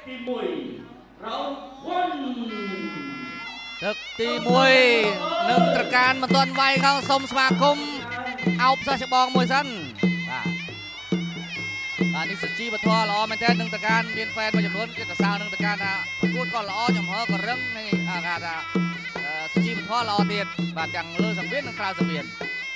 ទឹកទី1នឹងត្រការមិនទាន់វាយខាងសុំស្វាគមន៍អោបសិស្សច្បងមួយសិនបាទនេះសុជីវធម៌ល្អមែនទែននឹងត្រការមានហ្វេនមួយចំនួនគេទៅសើនឹងត្រការថាប្រកួតក៏ល្អចំហក៏រឹងនេះគេថាសុជីវធម៌ល្អទៀតបាទទាំងលើសង្វៀននិងក្រៅសង្វៀន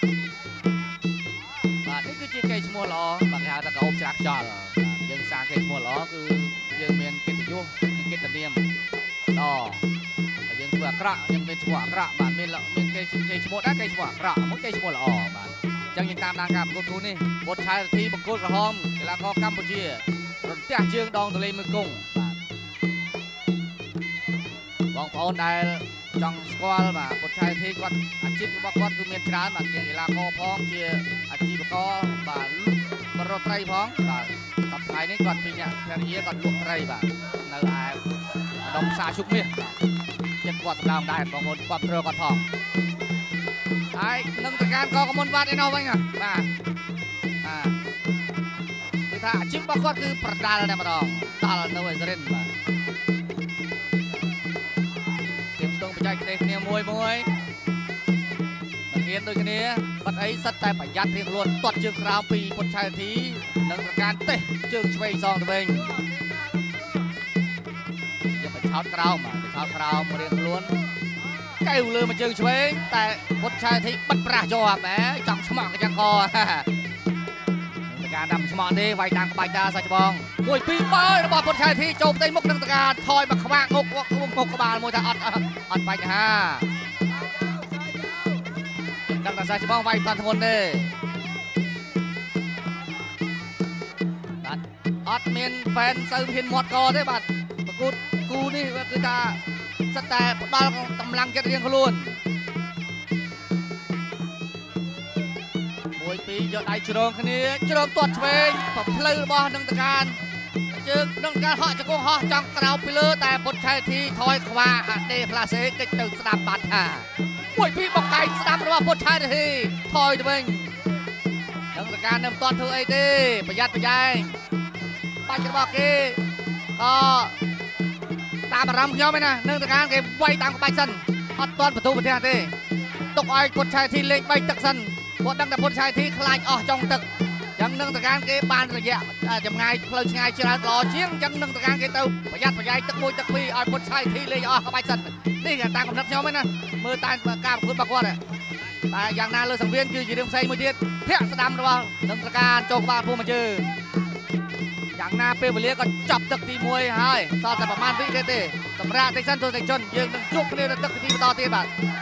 បាទនេះគឺជាកេរ្តិ៍ឈ្មោះល្អបាទគេហៅថាកោបច្រាក់ខ្យល់យើងសាងកេរ្តិ៍ឈ្មោះល្អគឺយើងមានកិត្តិយសនិងកិត្តិនាមល្អយើងធ្វើអាក្រក់យើងមានឈ្មោះអាក្រក់បាទមានគេឈ្មោះដែរគេឈ្មោះអាក្រក់មួយគេឈ្មោះល្អបាទអញ្ចឹងយើងតាមដានការប្រកួតគូនេះបុត្រឆៃរទ្ធីបង្គោលក្រហមកីឡាករកម្ពុជារន្ទះជើងដងទន្លេមេគង្គបាទបងប្អូនដែលចង់ស្គាល់បាទបុត្រឆៃរទ្ធីគាត់អាជីពរបស់គាត់គឺមានច្រើនបាទជាកីឡាករផងជាអាជីវករបាទបរិបទត្រីផងបាទសប្តាហ៍នេះគាត់ពីអ្នកភរិយាគាត់លក់ត្រីបាទនៅឯដុំផ្សារជុកមាសចិត្តគាត់សម្ដៅដែរបងប្អូនគាត់ត្រូវគាត់ផងហើយនឹងប្រការកកមុនវត្តឯនោះវិញបាទគឺថាអាជីពរបស់គាត់គឺប្រដាល់តែម្ដងដល់នៅឯសរិនបាទស្ទាបស្ទងបច្ចេកទេសគ្នាមួយនឹងហ៊ានដូចគ្នាបាត់អីសិតតែប្រយ័ត្នរៀងខ្លួនទាត់ជើងក្រោមពីពុតឆៃរទ្ធីនឹងប្រការទេសជើងឆ្វេងសងទៅវិញយកបញ្ឆោតក្រោមបញ្ឆោតក្រោមរៀងខ្លួនកែវលើមួយជើងឆ្វេងតែពុតឆៃរទ្ធីបិទប្រាស់ជាប់ចង់ឆ្មក់កញ្ចឹងកតការដាំឆ្មក់ទេវាយតាមក្បាច់តាសាច់ច្បង1 2បើរបស់ពុតឆៃរទ្ធីចូលផ្ទៃមុខនឹងតការថយមកខ្វាក់ងុកក្បាលមួយថាអត់បញ្ហាដឹងថាសាច់ច្បងវាយតាន់ធ្ងន់ទេបាទអត់មានហ្វេនសូវហ៊ានមាត់កទេបាទប្រកួតគូនេះគឺថាសិតតែផ្ដាល់កម្លាំងចិត្តរៀងខ្លួន1 2យកដៃជ្រងគ្នាជ្រងទាត់ឆ្វេងប្រផ្លូវរបស់នឹងតការជើងនឹងការហក់ចង្គង់ហោះចង់ក្រោបពីលើតែពុតឆៃរទ្ធីថយខ្វាអដេផ្លាសេកិច្ចទៅស្ដាប់បាត់ថា1 2បកដៃស្ដាប់របស់ពុតឆៃរទ្ធីថយទៅវិញនឹងតការនៅមិនទាន់ធ្វើអីទេប្រយ័ត្នប្រយែងបាច់របស់គេក៏តាមអារម្មណ៍ខ្ញុំឯណានឹងតការគេវាយតាមក្បាច់សិនអត់ទាន់បន្ទូប្រទេសទេទុកឲ្យពុតឆៃរទ្ធីលេង3ទឹកសិនគាត់ដឹងតែពុតឆៃរទ្ធីខ្លាចអស់ចុងទឹកអញ្ចឹងនឹងតការគេបានរយៈចម្ងាយផ្លូវឆ្ងាយច្រើនល្អជាងអញ្ចឹងនឹងតការគេទៅប្រយ័ត្នប្រយែងទឹក1ទឹក2ឲ្យពុតឆៃរទ្ធីលេងអស់ក្បាច់សិននេះគេតាមកំណត់ខ្ញុំឯណាមើលតាមការប្រកួតរបស់គាត់តែយ៉ាងណាលើសង្វៀនគឺជារឿងផ្សេងមួយទៀតធាក់ស្ដាំរបស់នឹងតការចូលក្បាលពុំមួយជើងយ៉ាងណាពេលវេលាក៏ចប់ទឹកទី1ហើយសល់តែប្រហែលវិទេសម្រាប់តិចសិនទស្សនិកជនយើងនឹងជួបគ្នានៅទឹកទី2បន្តទៀត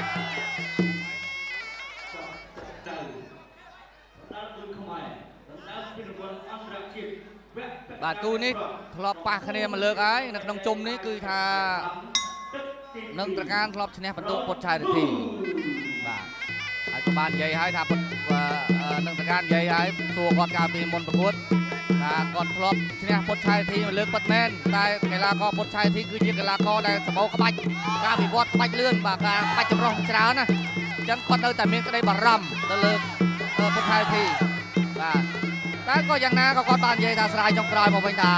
បាទគូនេះធ្លាប់ប៉ះគ្នាមួយលើកហើយនៅក្នុងជុំនេះគឺថានឹងត្រការធ្លាប់ឈ្នះបន្ទុកពុតឆៃរទ្ធីបាទហើយក៏បាននិយាយហើយថាពុតនឹងត្រការនិយាយហើយសួរគាត់កាលពីមុនប្រកួតថាគាត់ធ្លាប់ឈ្នះពុតឆៃរទ្ធីមួយលើកពិតមែនតែកីឡាករពុតឆៃរទ្ធីគឺជាកីឡាករដែលសម្បូរក្បាច់ការវិវត្តក្បាច់លឿនបាទការក្បាច់ចម្រុះច្រើនណាអញ្ចឹងគាត់នៅតែមានក្តីបារម្ភទៅលើពុតឆៃរទ្ធីបាទតែក៏យ៉ាងណាក៏គាត់បាននិយាយថាស្រាយចុងក្រោយមកវិញថា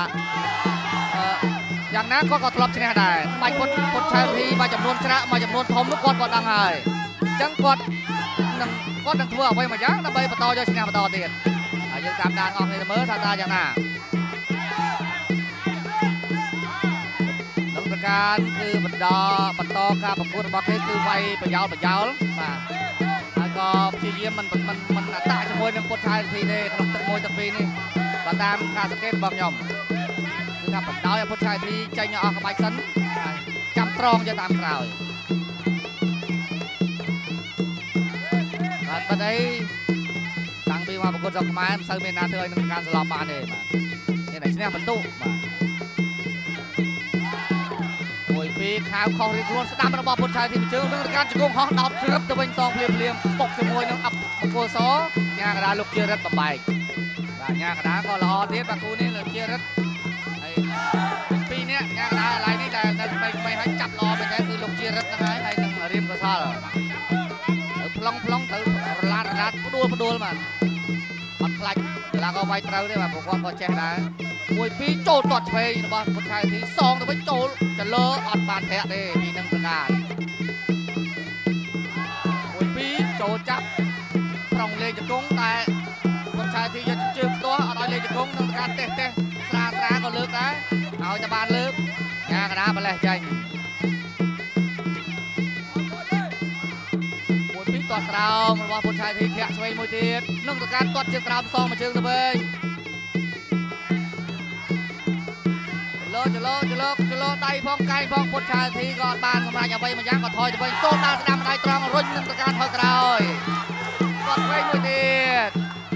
យ៉ាងណាគាត់ក៏ធ្លាប់ឈ្នះដែរបាច់ពុតឆៃរទ្ធីមួយចំនួនច្រាក់មួយចំនួនធំនោះគាត់ក៏ដឹងហើយអញ្ចឹងគាត់នឹងធ្វើអ្វីមួយយ៉ាងដើម្បីបន្តយកឈ្នះបន្តទៀតហើយយើងតាមដានអស់គ្នាមើលថាតើយ៉ាងណានឹងប្រការគឺបន្តការប្រកួតរបស់គេគឺវាយប្រយោលបាទហើយក៏ព្យាយាមមិនអតាក់ជាមួយនឹងពុតឆៃរទ្ធីទេក្នុងទឹក1ទឹក2នេះបើតាមការសង្កេតរបស់ខ្ញុំគឺថាបណ្ដោយឲ្យពុតឆៃរទ្ធីចេញអស់ក្បាច់សិនចាំត្រង់យកតាមក្រោយបាទបាត់អីតាំងពីមកប្រកួតស្រុកខ្មែរមិនសូវមានណាធ្វើឲ្យនឹងការស្លាប់បានទេបាទនេះតែឈ្នះបន្ទុកបាទ1 2ខាវខុសរៀងខ្លួនស្ដាប់របស់ពុតឆៃរទ្ធីជើងនឹងការជង្គង់ហោះដោតជ្រឹបទៅវិញសងភ្លាមបុកជាមួយនឹងអបង្គោលសញ៉ាកដាលោកជារិទ្ធបំបែកបាទញ៉ាកដាក៏ល្អទៀតបាទគូនេះលោកជារិទ្ធហើយ2នាក់ញ៉ាកដាឡៃនេះដែលនៅថ្មីឲ្យចាប់ល្អមែនទេគឺលោកជារិទ្ធហ្នឹងហើយនឹងរៀមកសលទៅប្លង់ទៅរឡាតផ្ដួលបាទអត់ខ្លាចកីឡាករវាយត្រូវទេបាទព្រោះគាត់ក៏ចេះដែរមួយពីរចូលទាត់ឆ្វេងរបស់ពុទ្ធឆៃធីសងទៅវិញចូលចលើអត់បានធាក់ទេពីនឹងប្រការមួយពីរចូលចាប់ប្រងលេងជង្គង់តែពុទ្ធឆៃធីយកជើងផ្ទាស់អត់ឲ្យលេងជង្គង់នឹងប្រការទេស្រាក៏លើកដែរឲ្យតែបានលើកញ៉ាកណ្ដាលម្លេះចាញ់មួយពីរទាត់ក្រោមរបស់ពុទ្ធឆៃធីធាក់ឆ្វេងមួយទៀតនឹងប្រការទាត់ជើងក្រោមសងមួយជើងទៅវិញចលោដៃផងកែងផងពុទ្ធឆៃធីក៏អត់បានសម្រេចអ្វីមួយយ៉ាងក៏ថយទៅវិញចូលដល់ស្ដាំដៃត្រង់រុញនឹងប្រការថយក្រោយគាត់ឆ្វេងមួយទៀត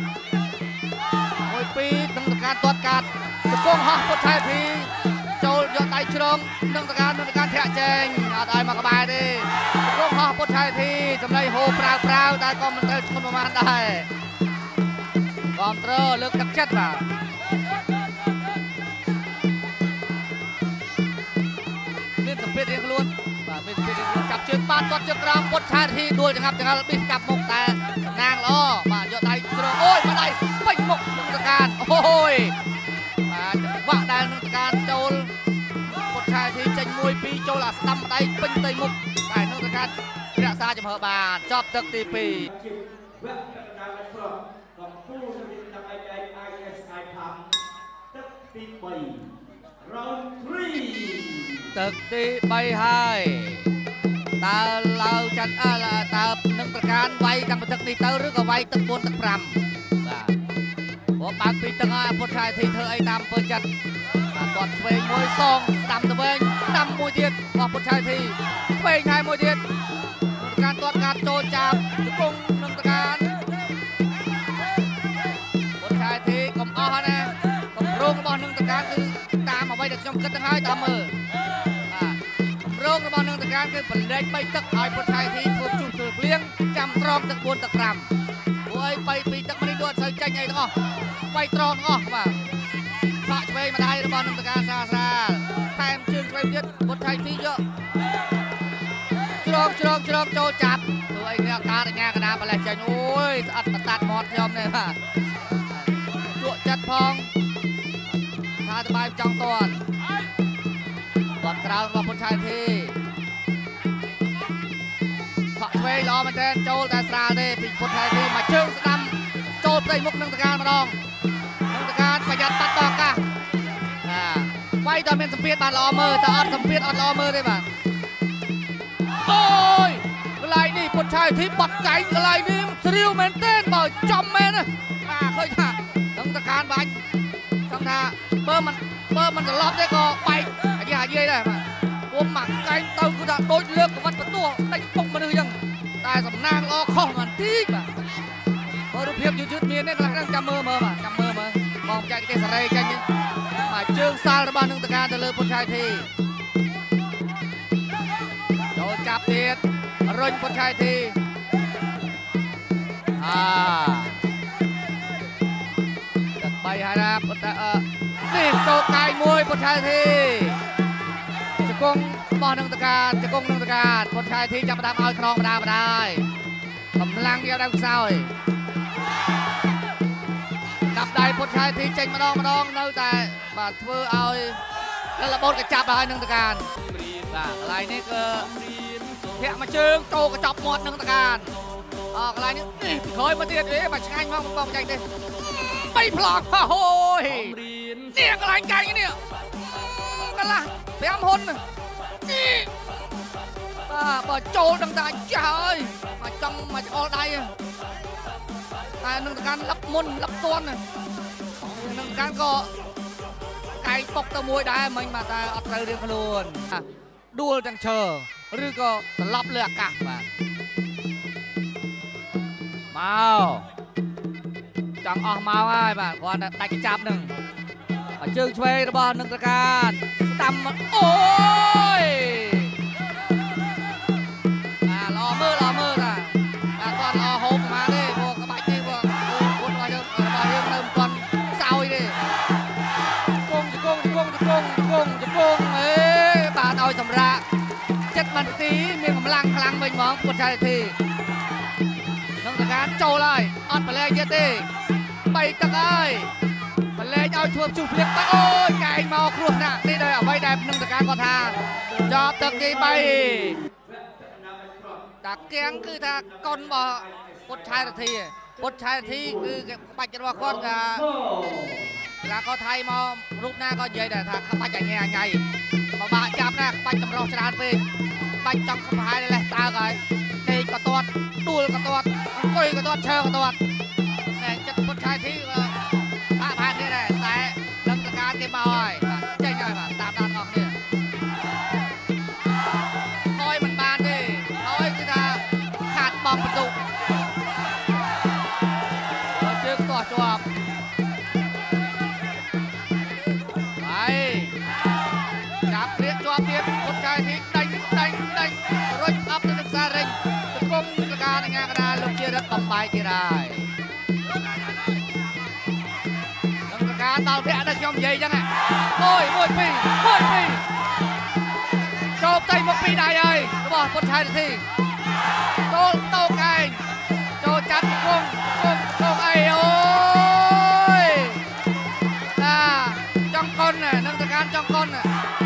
មួយពីរនឹងប្រការទាត់កាត់ជង្គង់ហោះពុទ្ធឆៃធីចូលយកដៃជ្រងនឹងប្រការធាក់ចេញអត់ឲ្យមកក្បែរទេជង្គង់ហោះពុទ្ធឆៃធីសម្លេងហូរប្រាវតែក៏មិនត្រូវធ្ងន់ប្រមាណដែរគ្រប់ត្រលើកទឹកចិត្តបាទសម្ពាធរៀងខ្លួនបាទមានសម្ពាធរៀងខ្លួនចាប់ជើងបានទាត់ជើងក្រោមពុទ្ធឆៃធីដួលចង្អាប់ចង្អល់ប៊ីសកាប់មុខតែណាងល្អបាទយកដៃជ្រោអូយមកដៃពេញមុខនឹងតកានអូយបាទចង្វាក់ដែលនឹងតកានចូលពុទ្ធឆៃធីចេញមួយពីរចូលអាស្ដាំដៃពេញផ្ទៃមុខតែនឹងតកានរក្សាចំហបានចប់ទឹកទី2ទឹកទី3ហើយតើឡើយចាន់តើនឹងប្រការវាយតាំងពីទឹកនេះទៅឬក៏វាយទឹក4ទឹក5បាទព្រោះបើកពីទឹកហើយពុទ្ធឆៃធីធ្វើអីតាមអំពើចិត្តបាទទាត់ឆ្វេងមួយសងស្ដាំទៅវិញស្ដាំមួយទៀតរបស់ពុទ្ធឆៃធីឆ្វេងហើយមួយទៀតនឹងប្រការទាត់កាត់ចូលចាប់ជង្គង់នឹងប្រការពុទ្ធឆៃធីកុំអស់ណាកម្រងរបស់នឹងប្រការគឺតាមអ្វីដែលខ្ញុំគិតទៅហើយតាមមើលរងរបស់នឹងតកានគឺបលែក3ទឹកឲ្យពុទ្ធឆៃធីធ្វើជុះធ្វើភ្លៀងចាំត្រង់ទឹក4ទឹក5ព្រោះអី3 2ទឹកនេះដូចទៅចាញ់អីទាំងអស់3ត្រង់ទាំងអស់បាទឆក់ឆ្វេងម្ដាយរបស់នឹងតកានសាស្រាលថែមជើងឆ្វេងទៀតពុទ្ធឆៃធីយកជ្រងចូលចាប់ធ្វើអីគ្នាការញ្ញាកណាបលែកចាញ់អូយស្អិតបតាត់មាត់ខ្ញុំនេះបាទជក់ចិត្តផងថាទៅបាយចង់តន់គាត់ក្រោមរបស់ពុទ្ធឆៃធីឆក់ឆ្វេងល្អមែនទែនចូលតែស្រាលទេពីពុទ្ធឆៃធីមកជើងស្ដាំចូលផ្ទៃមុខនឹងតកានម្ដងនឹងតកានប្រយ័ត្នបាត់តឱកាសវាយតើមានសម្ពាធបានល្អមើលតើអត់សម្ពាធអត់ល្អមើលទេបាទអូយកន្លែងនេះពុទ្ធឆៃធីបាត់ចែងកន្លែងនេះស្រាវមែនទែនបើចំមែនណាបាទឃើញថានឹងតកានបាញ់ចង់ថាបើមិនត្រឡប់ទេក៏បែកអាយ៉ាយាយដែរបាទពុំមកកែងទៅគឺថាដូចលើកកវ៉ាត់បន្ទោះដេញពុកមនុស្សអញ្ចឹងតែសំណាងល្អខុសបន្តិចបាទមើលរូបភាពយឺតមានទេខ្លះហ្នឹងចាំមើលបាទចាំមើលបងចែកទេសេរីចាញ់បាទជើងសាលរបស់នឹងតកាទៅលើពុទ្ធឆៃធីចូលចាប់ទៀតរុញពុទ្ធឆៃធីទឹក3ហើយណាពុទ្ធនេះចូលកាយមួយពុទ្ធឆៃធីជង្គង់របស់នឹងតកាជង្គង់នឹងតកាពុទ្ធឆៃធីចាប់ផ្ដើមឲ្យខ្នងម្ដាយកម្លាំងយកដើមខ្សោយដាប់ដៃពុទ្ធឆៃធីចេញម្ដងនៅតែបាទធ្វើឲ្យលបូតក៏ចាប់ហើយនឹងតកាបាទកន្លែងនេះគឺធាក់មួយជើងចូលកញ្ចប់មាត់នឹងតកាកន្លែងនេះក្រោយមកទៀតបាទឆ្ងាញ់មកបងចាញ់ទេ3ប្លង់អូយនេះកន្លែងកាញ់នេះកន្លះ5ហ៊ុននេះបាទបើចូលដឹងតែចាស់អើយមកចង់មកឆ្អល់ដៃតែនឹងតកានលឹបមុនលឹបតន់នឹងតកានក៏កាយពុកទៅមួយដែរមិញបាទតែអត់ត្រូវរៀងខ្លួនដួលទាំងឈើឬក៏ត្រឡប់លើអាកាសបាទមកចង់អស់មកហើយបាទគាត់ដាច់កញ្ចាប់នឹងជើងឆ្វេងរបស់នឹងតកានស្ដាំអូយល្អមើលតាគាត់ល្អហូបមកទេព្រោះក្បាច់នេះព្រោះពុទ្ធរបស់យើងនៅមិនទាន់សោយទេជង្គង់អេបាទឲ្យសម្រាប់7នាទីមានកម្លាំងខ្លាំងវិញហ្មងពុទ្ធឆៃធីនឹងតកានចូលហើយអត់ប្រឡែងទៀតទេ3ទឹកហើយប្រឡែងឲ្យធ្វើជុះភ្លៀងទៅអូយកែងមកគ្រោះណាស់នេះដោយអ្វីដែលនឹងតការគាត់ថាចប់ទឹកទី3តាគៀងគឺថាកុនរបស់ពុតឆៃរធីពុតឆៃរធីគឺក្បាច់របស់គាត់ថាគាត់ថៃមករូបណាក៏និយាយដែរថាក្បាច់អញ្ញាញ៉ៃពិបាកចាប់ណាក្បាច់តម្រោះច្រើនពេកបាច់ចង់កំហាយលេះតើហើយទេក៏ទាត់ដួលក៏ទាត់អង្គុយក៏ទាត់ឈើក៏ទាត់តែចិត្តពុតឆៃរធីបាក់នេះដែរតែនឹងតការគេមកហើយចេញហើយបាទតាមដានអស់គ្នាហើយមិនបានទេហើយគឺថាខាតបងបន្ទុកជើងទាស់ជាប់ហើយចាប់ព្រៀកជាប់ទៀតពុតឆៃរធីដេញរុញអប់ទៅនឹងសារិញទៅគុំតការនឹងកណ្ដាលលោកជារឹកបំបាយទៀតហើយការដល់វគ្គដែលខ្ញុំនិយាយចឹង1 2 ចូលទៅមក2ដៃហើយរបស់ពុតឆៃរធីចូលតោកឯងចូលចាប់ជង្គង់អីអូយណាចង់កុននឹងតការចង់កុន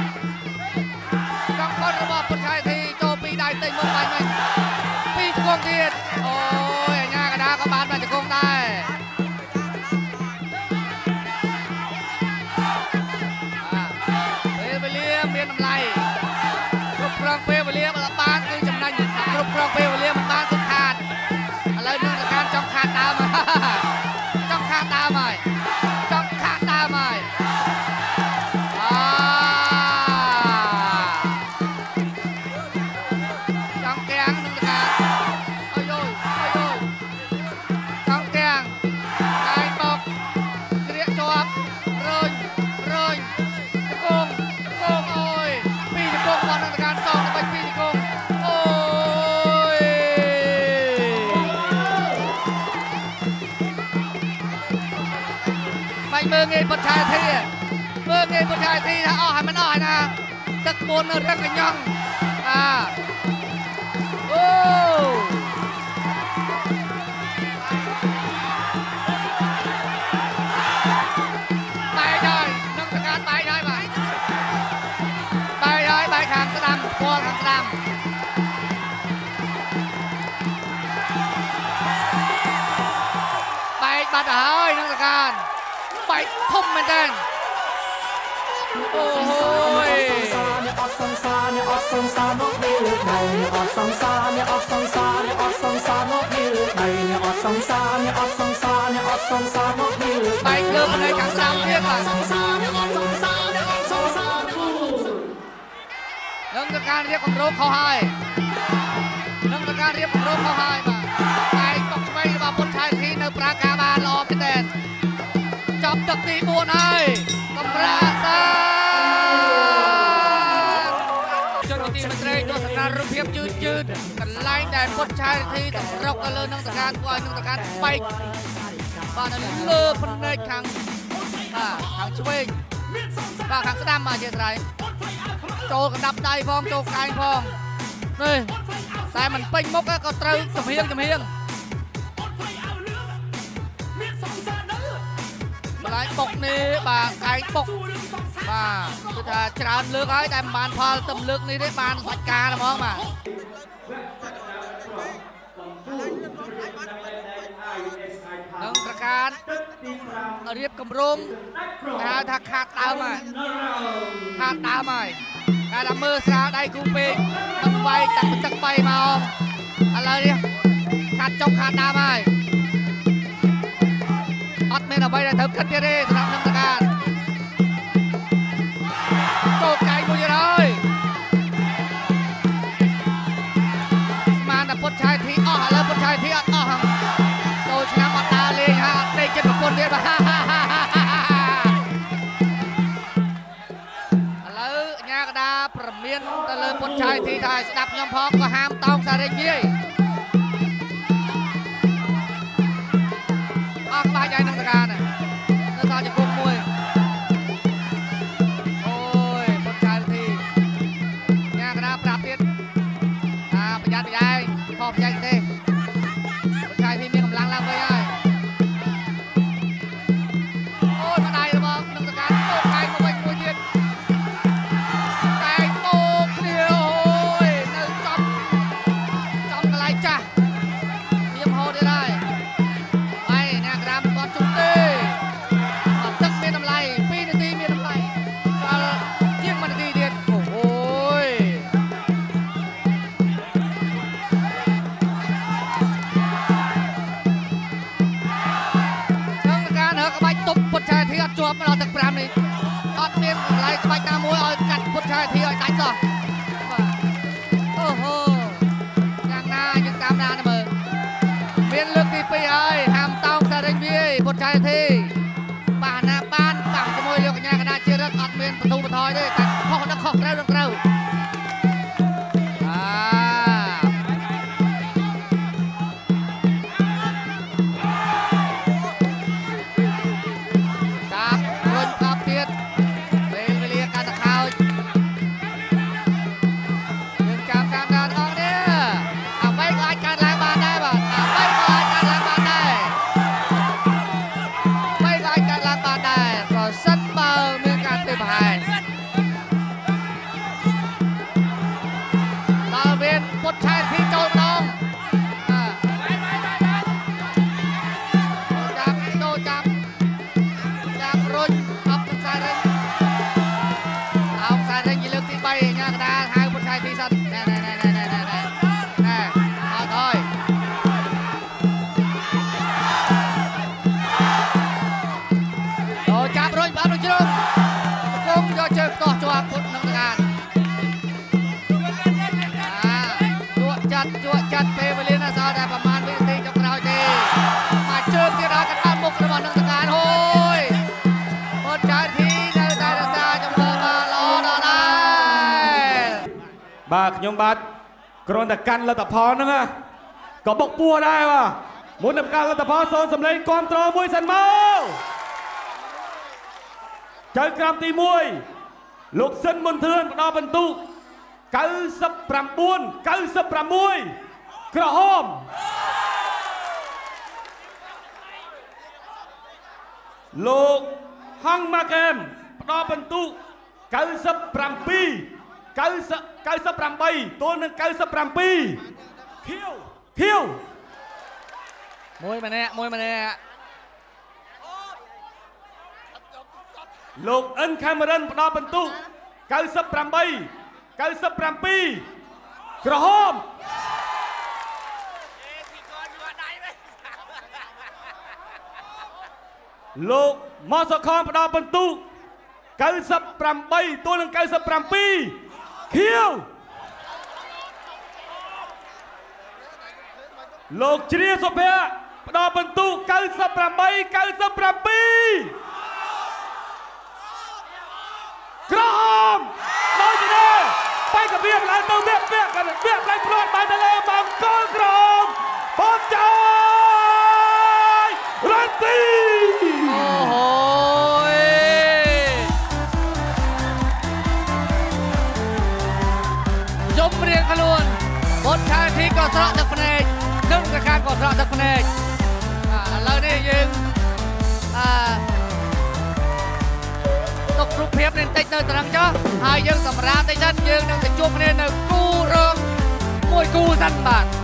របស់ពុតឆៃរធីចូល2ដៃទៅមកបាញ់2ជង្គង់ទៀតអូយអញ្ញាកណ្ដាលក៏បានមកជង្គង់ដែរមានតម្លៃគ្រប់គ្រងពេលវេលាបើបានគឺចំណេញគ្រប់គ្រងពេលវេលាមិនបានគឺខាតឥឡូវនឹងការចង់ខាតដើមចង់ខាតដើមហើយចង់ខាតដើមហើយចង់កៀងនឹងការអើយចង់កៀងកាយបោកគ្រាកជាប់រុញកងអូយពីជង្គង់បាននឹងការសងទៅពីជង្គង់អូយបាញ់មើងងាយពុតឆៃរធីថាអស់ហើយមិនអស់ហើយណាទឹក4នៅរឹងកញ្ញង់អូបែកហើយនឹងតការបែកហើយបាទបែកខាងស្ដាំពណ៌ខាងស្ដាំបែកបាត់ហើយនឹងតការបែកធំមែនតើអូយអត់សង្សារមកពីលើដៃអត់សង្សារមកពីលើដៃអត់សង្សារមកពីលើបែកលើផ្នែកខាងស្ដាំទៀតបាទនឹងតការរៀបគម្រោងខុសហើយបាទតែបុកឆ្វេងរបស់ពុតឆៃរធីនៅប្រាការបានល្អមែនទែនចប់ទឹកទី4ហើយសម្រាប់សាចុចទីមន្ត្រីទស្សនារូបភាពយឺតកន្លែងដែលពុតឆៃរធីសម្រុកទៅលើនឹងតការធ្វើឲ្យនឹងតការបែកបាទនៅលើផ្នែកខាងឆ្វេងបាទខាងស្ដាំអធិស្ឋានចូលកណ្ដាប់ដៃផងចូលកែងផងនេះតែមិនពេញមុខក៏ត្រូវចំហៀងម្លាយបុកនេះបាទកែងបុកបាទគឺថាច្រើនលើកហើយតែមិនបានផលទំលើកនេះទេបានសាច់ការហ្មងបាទនឹងប្រការរៀបគម្រោងហៅថាខាតដើមហើយតែថាមើលស្រាលដៃគូពេកមិនវាយតាក់ទឹក3មកឥឡូវនេះខាតចុកខាតដើមហើយអត់មានអ្វីដែលត្រូវគិតទៀតទេសម្រាប់នឹងតការកោតកែងមួយទៀតហើយស្មានតែពុតឆៃរធីអស់ឥឡូវពុតឆៃរធីអត់អស់ចូលឆ្នាំអត់ដើរលេងហើយអត់ដេកចិត្តប្រពន្ធទៀតបាទឥឡូវអញ្ញាកដាប្រមានទៅលើពុតឆៃរធីថាស្ដាប់ខ្ញុំផងក៏ហាមតោងសារិញវាយអស់ក្បាច់ហើយនឹងតការណានៅសល់ជង្គង់មួយអូយពុតឆៃរធីអញ្ញាកដាប្រាប់ទៀតប្រយ័ត្នខុសប្រយ័ត្នទេពុតឆៃរធីមានកម្លាំងឡើងវិញហើយអូយម្ដាយរបស់នឹងថយទេតែខុសដល់ខុសត្រូវដល់ត្រូវចាប់រុញកាប់ទៀតពេលវេលាកាន់តែខោចយើងចាំតាមដានអស់នេះអ្វីក៏អាចកើតឡើងបានដែរបាទអ្វីក៏អាចកើតឡើងបានដែរអ្វីក៏អាចកើតឡើងបានដែរប្រសិនបើមានការធ្វើប្រហែលដល់វេនពុតឆែកទីចូលម្ដងចាប់រុញអបខ្សែរឹងអោខ្សែរឹងជាលើកទី3ញ៉ាកដាលហៅពុតឆែកទីសិនណែអត់ហើយចាប់រុញបានរុញជ្រុងគុំយកជើងតោះជាប់ពុតនឹងការជក់ចាត់ពេលវេលាណាសល់តែប្រហែលវិនាទីចុងក្រោយទេមកជើងទៀតដល់កណ្ដាលមុខរបស់នឹងតការហូយពុតឆែកទីនៅតែរក្សាចំហបានល្អដល់ដែរបាទខ្ញុំបាទគ្រាន់តែកាន់លទ្ធផលហ្នឹងក៏បុកពោះដែរបាទមុននឹងកាន់លទ្ធផលសូមសម្លេងគាំទ្រមួយសិនមកចៅក្រមទី1លោកស៊ិនមុនធឿនផ្ដល់បន្ទុក99 96ក្រហមលោកហងម៉ាកែមផ្ដល់បន្ទុក97 98ទល់នឹង97ខៀវមួយម្នាក់លោកអិនខាមេរិនផ្ដល់បន្ទុក98 97ក្រហមលោកម៉ាសខនផ្ដល់បន្ទុក98ទល់នឹង97ខៀវលោកជ្រាសុភ័ក្រផ្ដល់បន្ទុក98 97ក្រហមដូចនេះបែកកវាឡើងទៅវាផ្លែព្រាត់បានទៅលើបង្គោលក្រហមបោះចោលរ៉ាន់ទីអូហូយជុំរៀងខ្លួនពុតឆែកទីក៏ស្រក់ទឹកភ្នែកនឹងតការក៏ស្រក់ទឹកភ្នែកឥឡូវនេះយើងទុករូបភាពនេះបន្តិចនៅត្រង់ចុះហើយយើងសម្រាប់តិចសិនយើងនឹងទៅជួបគ្នានៅគូរងមួយគូសិនបាទ